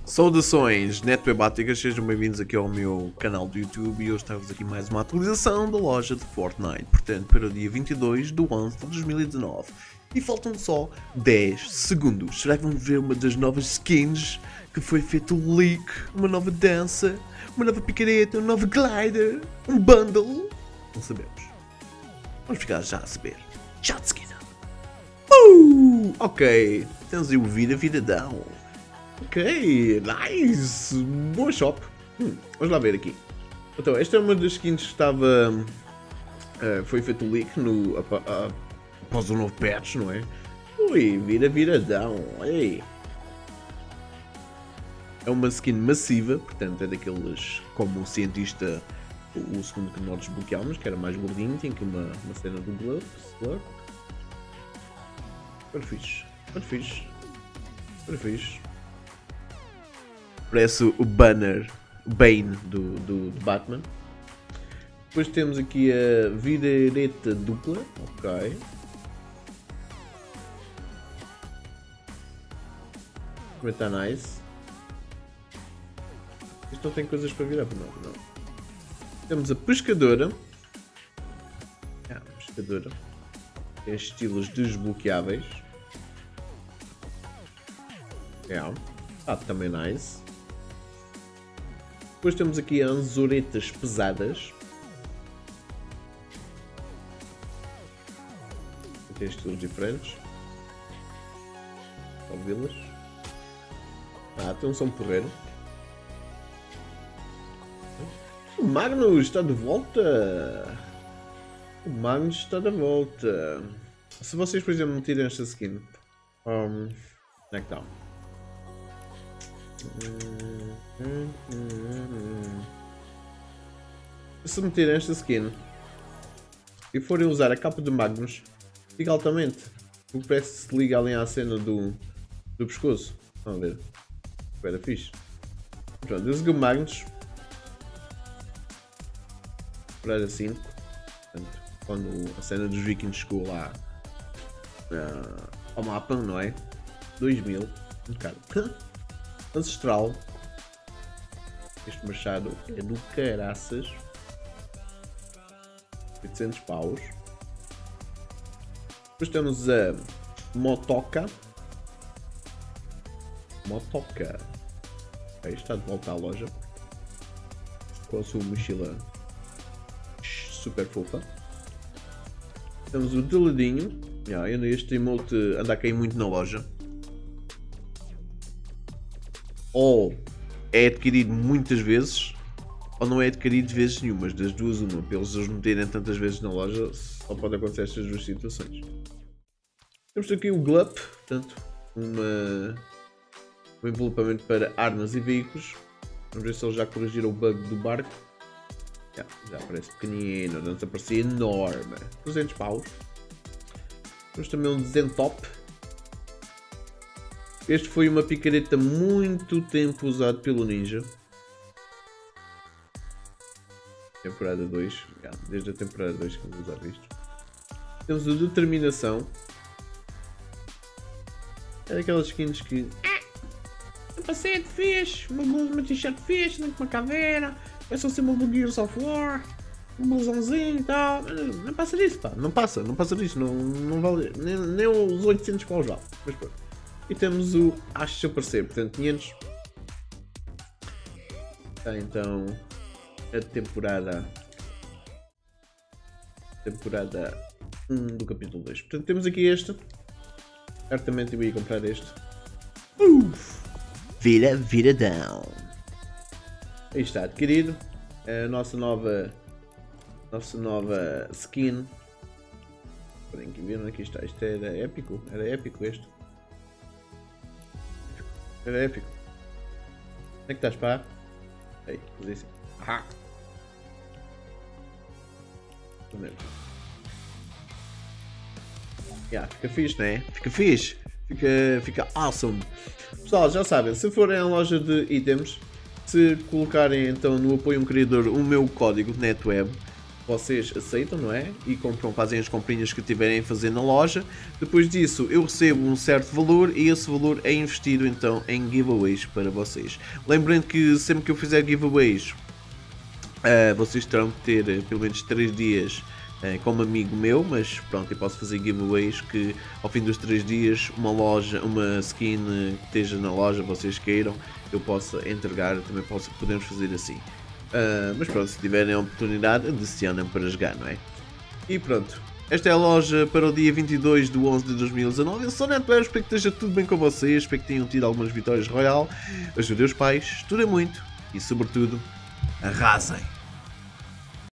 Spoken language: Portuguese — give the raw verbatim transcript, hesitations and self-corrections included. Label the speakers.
Speaker 1: Saudações netwebáticas, sejam bem-vindos aqui ao meu canal do YouTube e hoje trago-vos aqui mais uma atualização da loja de Fortnite, portanto para o dia vinte e dois de onze de dois mil e dezanove. E faltam só dez segundos. Será que vamos ver uma das novas skins que foi feito o leak, uma nova dança, uma nova picareta, um novo glider, um bundle? Não sabemos. Vamos ficar já a saber. Já de seguida. Uh, ok, temos aí o Vida Vidadão. Ok, nice! Boa shop! Hum, vamos lá ver aqui. Então, esta é uma das skins que estava... Uh, foi feito o leak no, ap ap após o novo patch, não é? Ui, vira viradão, olha aí! É uma skin massiva, portanto é daqueles como o cientista, o, o segundo que nós desbloqueámos, que era mais gordinho, tinha aqui uma, uma cena do glove, slurp. Muito fixe, muito fixe, muito fixe. Parece o banner Bane do, do, do Batman. Depois temos aqui a virareta dupla. Ok. Como está nice. Isto não tem coisas para virar, não, não. Temos a pescadora. Ah, pescadora. Tem estilos desbloqueáveis. É. Ah, também nice. Depois temos aqui as anzoretas pesadas. Tem estilos diferentes. Ouvi-las. Ah, tem um som porreiro. O Magnus está de volta. O Magnus está de volta. Se vocês, por exemplo, meterem esta skin. Um, onde é que está? Se meterem esta skin e forem usar a capa de Magnus, fica altamente. Porque parece que se liga ali à cena do, do pescoço. Vamos ver. Era fixe. Pronto, eu segui o Magnus para a cinco. Portanto, quando a cena dos vikings chegou lá uh, ao mapa, não é? dois mil. Um bocado. Ancestral. Este machado é do caraças. oitocentos paus. Depois temos a motoca. Motoca. Aí está de volta à loja. Com a sua mochila super fofa. Temos o deladinho. Yeah, este emote anda a cair muito na loja. Ou é adquirido muitas vezes, ou não é adquirido vezes nenhumas, das duas uma. Pelos eles meterem tantas vezes na loja, só pode acontecer estas duas situações. Temos aqui o Glup, portanto, uma, um envelopamento para armas e veículos. Vamos ver se eles já corrigiram o bug do barco. Já, já parece pequenino, não aparecia enorme. duzentos paus. Temos também um Zentop. Este foi uma picareta muito tempo usado pelo Ninja. Temporada dois. Desde a temporada dois que vamos usar isto. Temos o Determinação. É daquelas skins que... Um capacete fixe, uma blusa, uma t-shirt fixe, dentro de uma caveira. É só ser uma Gears of War. Um blusãozinho e tal. Não passa disso, pá. Não passa, não passa disso. Não, não vale... Nem, nem os oitocentos paus vale. Mas pronto. E temos o Acho Seu Parecer, portanto quinhentos. Está então a temporada temporada um do capítulo dois. Portanto temos aqui este. Certamente eu ia comprar este. Uf! Vira, viradão. Aí está, adquirido. É a nossa nova nossa nova skin. Podem que ver, aqui está. Isto era épico, era épico este. Era épico. Onde é que estás, pá? Aí, fazer assim. Ah! Yeah, fica fixe, né? Fica fixe. Fica, fica awesome. Pessoal, já sabem, se forem à loja de itens, se colocarem então no apoio um criador o meu código NetWeb, vocês aceitam, não é? E compram, fazem as comprinhas que tiverem a fazer na loja. Depois disso eu recebo um certo valor e esse valor é investido então em giveaways para vocês. Lembrando que sempre que eu fizer giveaways, uh, vocês terão que ter uh, pelo menos três dias uh, como amigo meu, mas pronto, eu posso fazer giveaways que ao fim dos três dias uma loja, uma skin uh, que esteja na loja, vocês queiram, eu posso entregar, também posso, podemos fazer assim. Uh, mas pronto, se tiverem a oportunidade, adicionem para jogar, não é? E pronto, esta é a loja para o dia vinte e dois de onze de dois mil e dezanove. Eu sou NetBear, espero que esteja tudo bem com vocês, espero que tenham tido algumas vitórias royal. Ajudem os pais, estudem muito e, sobretudo, arrasem!